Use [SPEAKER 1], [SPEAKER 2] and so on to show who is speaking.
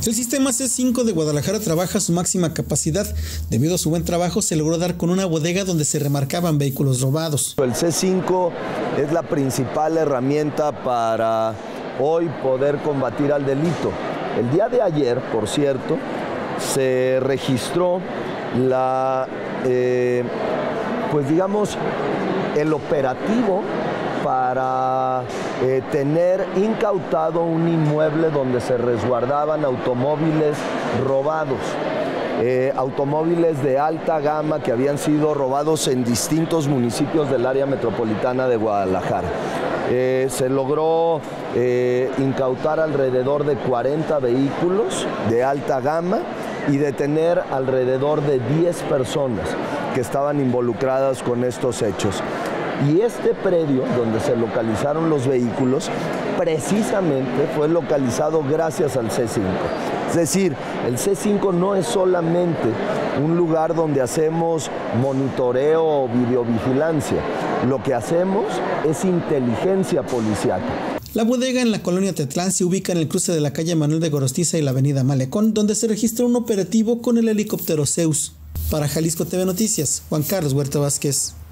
[SPEAKER 1] El sistema C5 de Guadalajara trabaja a su máxima capacidad. Debido a su buen trabajo, se logró dar con una bodega donde se remarcaban vehículos robados.
[SPEAKER 2] El C5 es la principal herramienta para hoy poder combatir al delito. El día de ayer, por cierto, se registró el operativo para tener incautado un inmueble donde se resguardaban automóviles robados, automóviles de alta gama que habían sido robados en distintos municipios del área metropolitana de Guadalajara. Se logró incautar alrededor de 40 vehículos de alta gama y detener alrededor de 10 personas que estaban involucradas con estos hechos. Y este predio donde se localizaron los vehículos precisamente fue localizado gracias al C5. Es decir, el C5 no es solamente un lugar donde hacemos monitoreo o videovigilancia. Lo que hacemos es inteligencia policiaca.
[SPEAKER 1] La bodega en la colonia Tetlán se ubica en el cruce de la calle Manuel de Gorostiza y la avenida Malecón, donde se registra un operativo con el helicóptero Zeus. Para Jalisco TV Noticias, Juan Carlos Huerta Vázquez.